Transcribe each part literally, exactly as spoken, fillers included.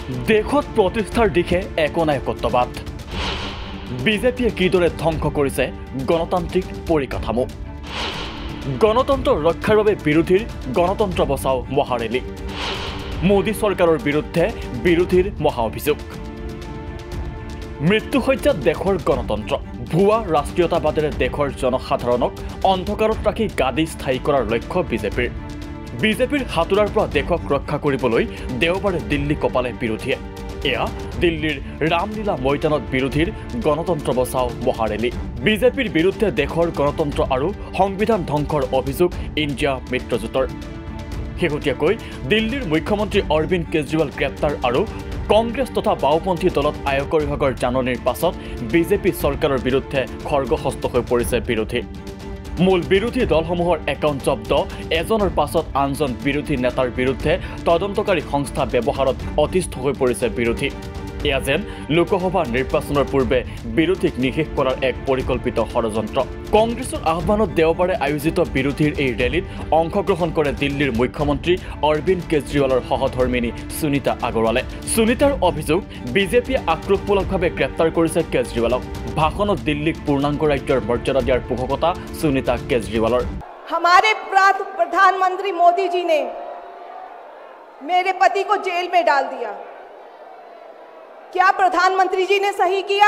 দেশত প্ৰতিষ্ঠাৰ দিশে একনায়কত্ববাদ বিজেপিয়ে কিদৰে ধ্বংস কৰিছে গণতান্ত্ৰিক পৰিকাঠামো গণতন্ত্ৰ ৰক্ষাৰ বাবে বিৰোধীৰ গণতন্ত্ৰ বচাও মহাৰেলী মোদী চৰকাৰৰ বিৰুদ্ধে বিৰোধীৰ মহা অভিযোগ মৃত্যুসজ্জাত দেশৰ গণতন্ত্ৰ ভুৱা ৰাষ্ট্ৰীয়তাবাদেৰে দেশৰ জনসাধাৰণক অন্ধকাৰত ৰাখি গাদী স্থায়ী কৰাৰ লক্ষ্য বিজেপিৰ বিজেপিৰ হাতুৰাৰ পৰা দেশক ৰক্ষা কৰিবলৈ দেওবাৰে দিল্লী কপালে বিৰোধীয়ে এয়া দিল্লীৰ ৰামলীলা ময়দানত বিৰোধীৰ গণতন্ত্ৰ বচাও মহাৰেলী বিজেপিৰ বিৰুদ্ধে দেশৰ গণতন্ত্ৰ আৰু সংবিধান ধ্বংসৰ অভিযোগ ইণ্ডিয়া মিত্ৰজোঁটৰ শেহতীয়াকৈ দিল্লীৰ মুখ্যমন্ত্ৰী অৰবিন্দ কেজৰিৱাল গ্ৰেপ্তাৰ আৰু কংগ্ৰেছ তথা বাওপন্থী দলত আয়কৰ বিভাগৰ জাননীৰ পাছত বিজেপি চৰকাৰৰ বিৰুদ্ধে খৰ্গহস্ত হৈ পৰিছে বিৰোধী মূল বিৰোধী দলসমূহৰ একাউণ্ট জব্দ এজনৰ পাছত আনজন বিৰোধী নেতাৰ বিৰুদ্ধে তদন্তকাৰী সংস্থা ব্যৱহাৰত অতিষ্ঠ হৈ পৰিছে বিৰোধী এয়া যেন লোকসভা নিৰ্বাচনৰ পূৰ্বে বিৰোধীক নিষেধ কৰাৰ এক পৰিকল্পিত ষড়যন্ত্ৰ কংগ্ৰেছৰ আহ্বানত দেওবাৰে আয়োজিত বিৰোধীৰ এই ৰেলীত অংশগ্ৰহণ কৰে দিল্লীৰ মুখ্যমন্ত্ৰী অৰবিন্দ কেজৰিৱালৰ সহধৰ্মিনী সুনীতা আগৰৱালে সুনীতাৰ অভিযোগ বিজেপিয়ে আক্ৰোশমূলকভাৱে গ্ৰেপ্তাৰ কৰিছে কেজৰিৱালক ভাষণত দিল্লীক পূৰ্ণাংগ ৰাজ্যৰ মৰ্যাদা দিয়াৰ পোষকতা সুনীতা কেজৰিৱালৰ हमारे प्रधानमंत्री मोदी जी ने मेरे पति को जेल में डाल दिया क्या प्रधानमंत्री जी ने सही किया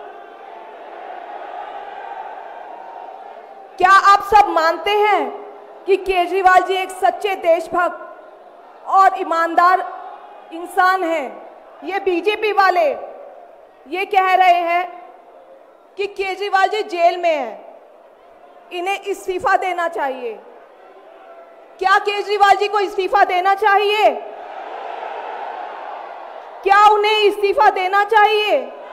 क्या आप सब मानते हैं कि केजरीवाल जी एक सच्चे देशभक्त और ईमानदार इंसान हैं ये बीजेपी वाले ये कह रहे हैं कि केजरीवाल जी जेल में हैं इन्हें इस्तीफा देना चाहिए क्या केजरीवाल जी को इस्तीफा देना चाहिए क्या उन्हें इस्तीफा देना चाहिए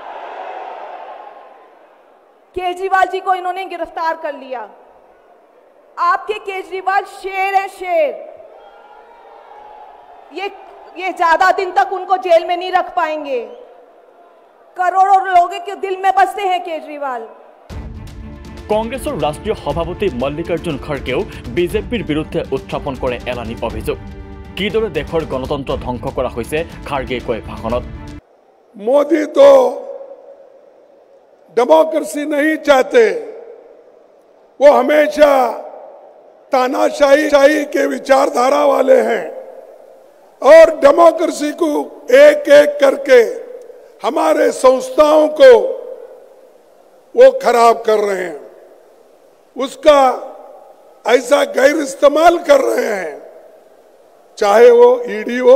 केजरीवाल जी को इन्होंने गिरफ्तार कर लिया आपके केजरीवाल शेर है शेर ये ये ज्यादा दिन तक उनको जेल में नहीं रख पाएंगे करोड़ों लोगों के दिल में बसते हैं केजरीवाल কংগ্ৰেছৰ ৰাষ্ট্ৰীয় সভাপতি মল্লিকাৰ্জুন খড়গেও বিজেপিৰ বিৰুদ্ধে উত্থাপন কৰে এলানি অভিযোগ কিদৰে দেশৰ গণতন্ত্ৰ ধ্বংস কৰা হৈছে খড়গে কয় ভাষণত मोदी तो डेमोक्रेसी नहीं चाहते वो हमेशा तानाशाही शाही के विचारधारा वाले हैं और डेमोक्रेसी को एक एक करके हमारे संस्थाओं को वो खराब कर रहे हैं उसका ऐसा गैर इस्तेमाल कर रहे हैं चाहे वो ईडी हो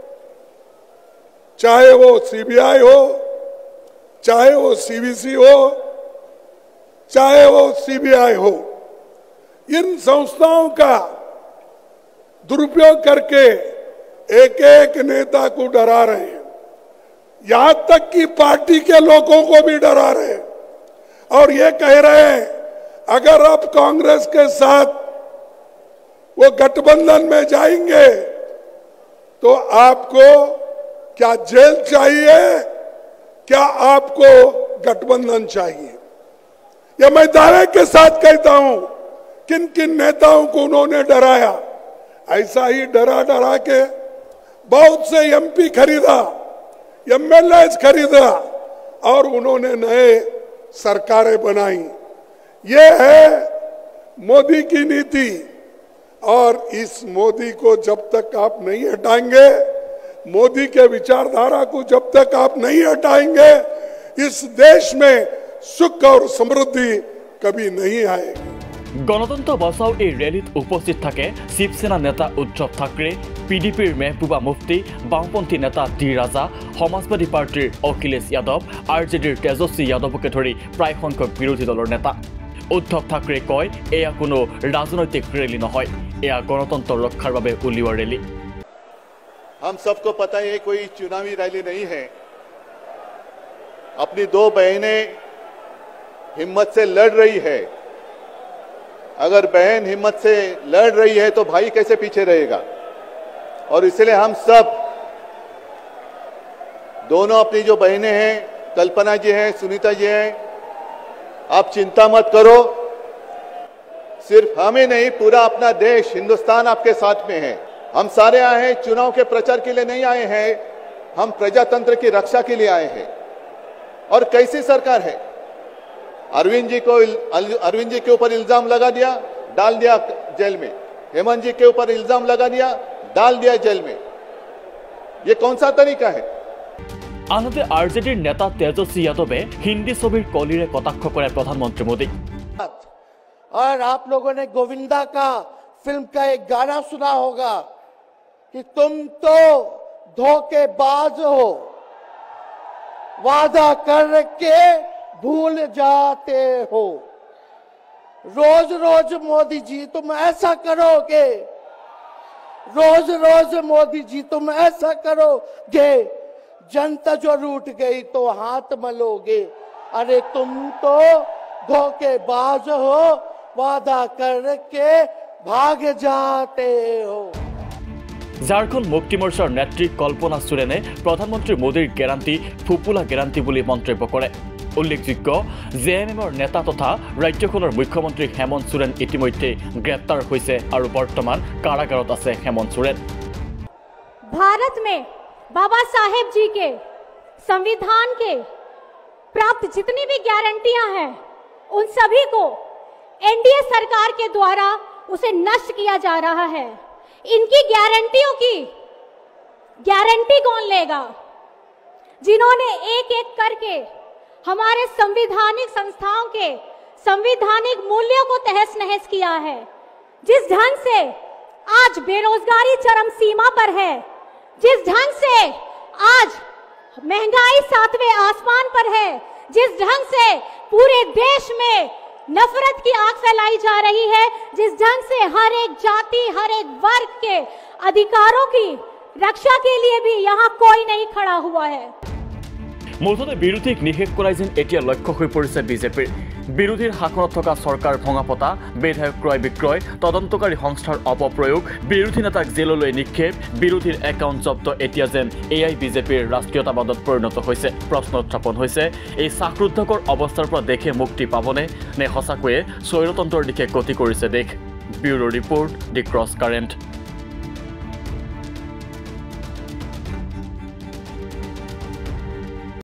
चाहे वो सीबीआई हो चाहे वो सीवीसी हो चाहे वो सीबीआई हो इन संस्थाओं का दुरुपयोग करके एक एक नेता को डरा रहे हैं यहां तक कि पार्टी के लोगों को भी डरा रहे हैं और ये कह रहे हैं अगर आप कांग्रेस के साथ वो गठबंधन में जाएंगे तो आपको क्या जेल चाहिए क्या आपको गठबंधन चाहिए ये मैं दावे के साथ कहता हूं किन किन नेताओं को उन्होंने डराया ऐसा ही डरा डरा के बहुत से एमपी खरीदा एमएलए खरीदा और उन्होंने नए सरकारें बनाई ये है मोदी की नीति और इस मोदी को जब तक आप नहीं हटाएंगे मोदी के विचारधारा को जब तक आप नहीं हटाएंगे इस देश में सुख और समृद्धि कभी नहीं आएगी গণতন্ত্ৰ বচাও এই ৰেলীত উপস্থিত থাকে শিৱসেনা নেতা উদ্ধৱ ঠাকৰে পিডিপিৰ মেহবুবা মুফতি বাওপন্থী নেতা ডি ৰাজা সমাজবাদী পাৰ্টিৰ অখিলেশ যাদৱ আৰজেডিৰ তেজস্বী যাদৱকে ধৰি প্ৰায় সংখ্যক বিৰোধী দলৰ নেতা উদ্ধৱ ঠাকৰে কয় এয়া কোনো ৰাজনৈতিক ৰেলী নহয় এয়া গণতন্ত্ৰ ৰক্ষাৰ বাবে উলিওৱা ৰেলী हम सबको पता है कोई चुनावी रैली नहीं है अपनी दो बहनें हिम्मत से लड़ रही है अगर बहन हिम्मत से लड़ रही है तो भाई कैसे पीछे रहेगा और इसलिए हम सब दोनों अपनी जो बहनें हैं कल्पना जी हैं सुनीता जी हैं आप चिंता मत करो सिर्फ हमें नहीं पूरा अपना देश हिंदुस्तान आपके साथ में है हम सारे आए हैं चुनाव के प्रचार के लिए नहीं आए हैं हम प्रजातंत्र की रक्षा के लिए आए हैं। और कैसी सरकार है? अरविंद जी को अरविंद जी के ऊपर इल्जाम लगा दिया, डाल दिया जेल में। हेमंत जी के ऊपर इल्जाम लगा दिया, डाल दिया जेल में। ये कौन सा तरीका है? আনহাতে আৰ জে ডিৰ নেতা তেজস্বী যাদৱে হিন্দী ছবিৰ কলিৰে কটাক্ষ কৰে প্ৰধানমন্ত্ৰী মোদীক। और आप लोगों ने गोविंदा का फिल्म का एक गाना सुना होगा कि तुम तो धोखेबाज हो, वादा करके भूल जाते हो। रोज रोज मोदी जी तुम ऐसा करोगे, रोज रोज मोदी जी तुम ऐसा करोगे, जनता जो रूठ गई तो हाथ मलोगे। अरे तुम तो धोखेबाज हो, वादा करके भाग जाते हो। झारखंड मुक्ति मोर्चार नेत्री कल्पना सोरेने प्रधानमंत्री मोदीर गेरान्टी फुपुला गेरान्टी বুলি মন্তব্য কৰে। উল্লেখযোগ্য জে এম এমৰ নেতা তথা ৰাজ্যখনৰ মুখ্যমন্ত্ৰী হেমন্ত সোৰেন ইতিমধ্যে গ্ৰেপ্তাৰ হৈছে আৰু বৰ্তমান কাৰাগাৰত আছে হেমন্ত সোৰেন। भारत में बाबा साहेब जी के संविधान के प्राप्त जितनी भी गारंटियां हैं उन सभी को एनडीए सरकार के द्वारा उसे नष्ट किया जा रहा है। इनकी गारंटियों की गारंटी कौन लेगा? जिन्होंने एक एक करके हमारे संवैधानिक संस्थाओं के संवैधानिक मूल्यों को तहस नहस किया है। जिस ढंग से आज बेरोजगारी चरम सीमा पर है, जिस ढंग से आज महंगाई सातवें आसमान पर है, जिस ढंग से पूरे देश में नफरत की आग फैलाई जा रही है, जिस ढंग से हर एक जाति हर एक वर्ग के अधिकारों की रक्षा के लिए भी यहाँ कोई नहीं खड़ा हुआ है। মুঠতে বিৰোধীক নিষেধ কৰাই যেন এতিয়া লক্ষ্য হৈ পৰিছে বিজেপিৰ। বিৰোধীৰ শাসনত থকা চৰকাৰ ভঙা পতা, বিধায়ক ক্ৰয় বিক্ৰয়, তদন্তকাৰী সংস্থাৰ অপপ্ৰয়োগ, বিৰোধী নেতাক জেললৈ নিক্ষেপ, বিৰোধীৰ একাউণ্ট জব্দ এতিয়া যেন এয়াই বিজেপিৰ ৰাষ্ট্ৰীয়তাবাদত পৰিণত হৈছে। প্ৰশ্ন উত্থাপন হৈছে, এই শ্বাসৰুদ্ধকৰ অৱস্থাৰ পৰা দেশে মুক্তি পাবনে, নে সঁচাকৈয়ে স্বৈৰতন্ত্ৰৰ দিশে গতি কৰিছে দেশ? Bureau report, the cross current.